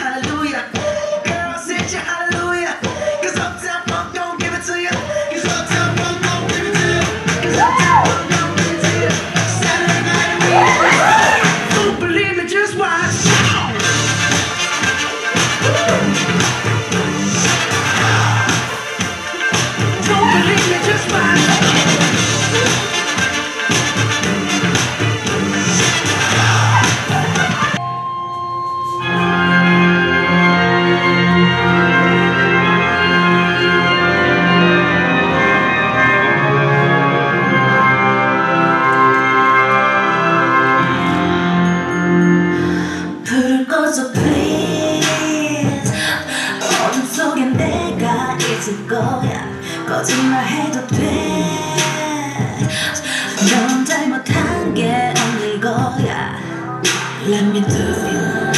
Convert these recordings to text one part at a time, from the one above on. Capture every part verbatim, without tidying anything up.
hallelujah. Girl, sit your hallelujah. Cause Uptown Funk don't give it to you. Cause Uptown Funk don't give it to you. Cause Uptown Funk don't give it to you. Saturday night and we don't believe me, just watch. Don't believe me, just watch. 불을 꺼줘 please. 어둠 속엔 내가 있을 거야. 거짓말해도 돼. 넌 잘못한 게 없는 거야. Let me do it.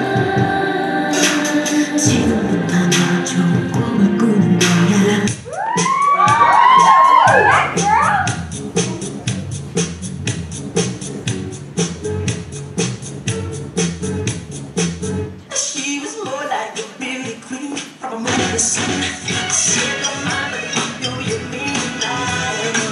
지금부터 너 좋은 꿈을 꾸는 거야. She was more like a beauty queen from a movie scene. She don't mind if you know you mean I know.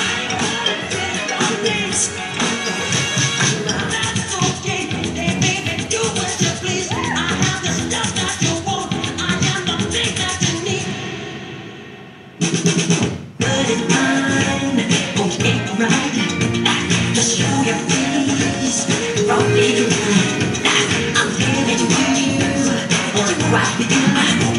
That's okay, hey baby, do what you please. I have the stuff that you want. I am the thing that you need. But it's mine, okay, right. Just show your face, roll it right. I'm giving you what you right with you.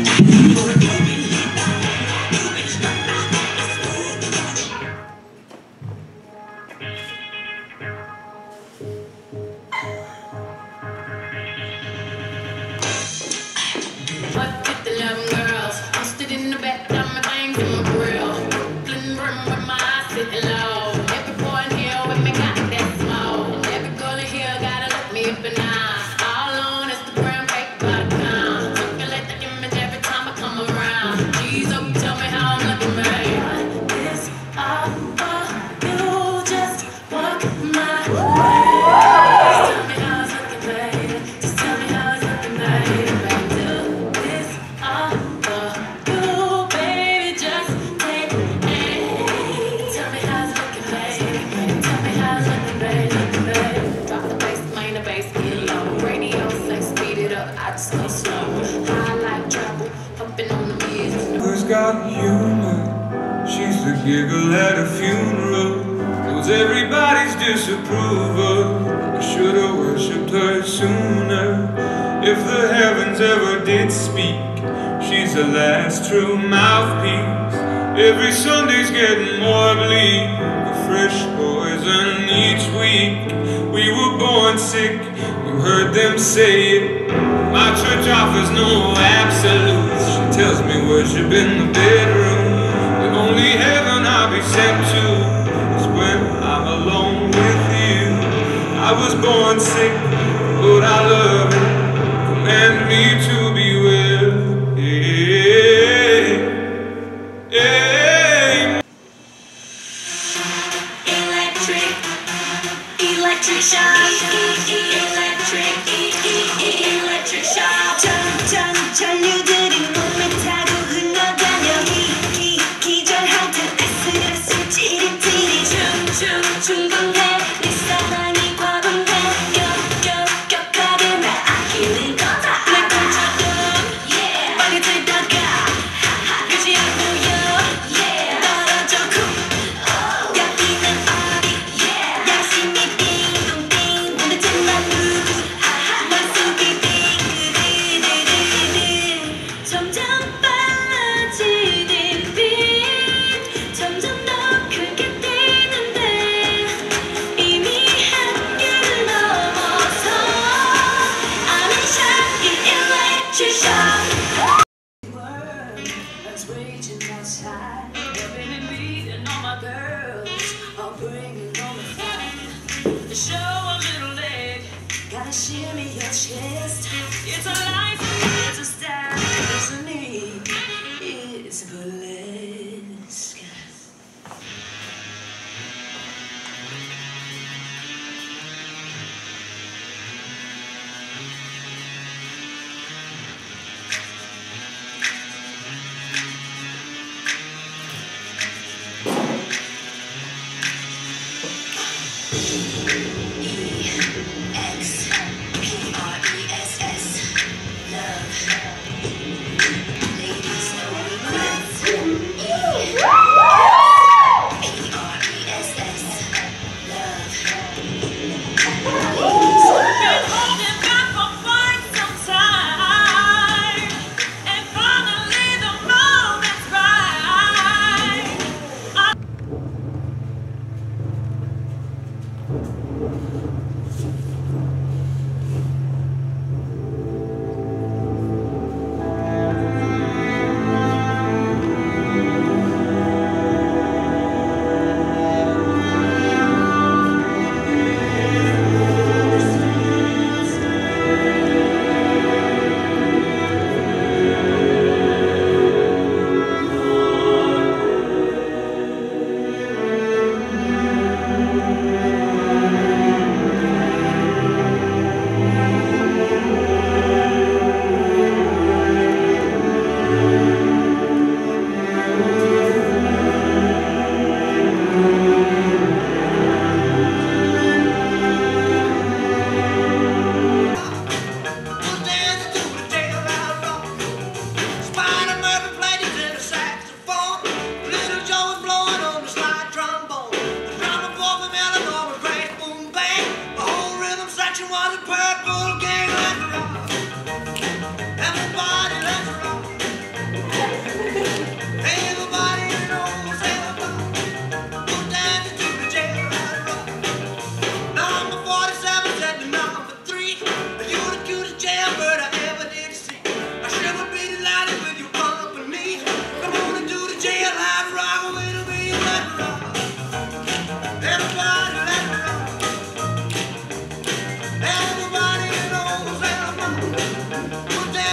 What did the eleven girls? I'm stood in the back, got my things in my grill. Brooklyn room with my eyes sitting low. Every boy in here with me got that smoke. Every girl in here gotta look me up and down. All on Instagram, fake by the pound. Circulate the image every time I come around. Please don't tell me how I'm looking, babe. This all for you, just walk my way. Just tell me how it's looking, babe. Just tell me how it's looking, babe. Who's got humor? She's the giggle at a funeral. Knows everybody's disapproval. I should've worshipped her sooner. If the heavens ever did speak, she's the last true mouthpiece. Every Sunday's getting more bleak, a fresh poison each week. We were born sick, you heard them say it. My church offers no absolutes. She tells me worship in the bedroom. The only heaven I'll be sent to is when I'm alone with you. I was born sick, but I love it. Command me to be well. Hey, hey. Electric, electric shock, electric, electric shock. 전, 전, 전류들이 몸에 타고 흘러다녀. 기, 기, 기절할 듯 에스에스 찌릿찌릿. 춤, 춤, 충분해. 네 사랑이 과분해. 격, 격, 격하게 날 아끼는 거다. 내 것처럼 빨리 들다가 끝이 안 보여. 떨어져 쿵 꺾이는 어디. 양심이 빙동빙 눈에 뜬만 누구. 머릿속이 빙그르르르르. 점점 빨라지는 빛. 점점 더 크게 뛰는데 이미 한계를 넘어서 I'm in shock, in electric shock. That's raging outside. Living in me and all my girls are bringing on the fire. Show a little leg, gotta shimmy your chest. It's a life, it's a style, it's a need, it's burlesque. Everybody knows that I'm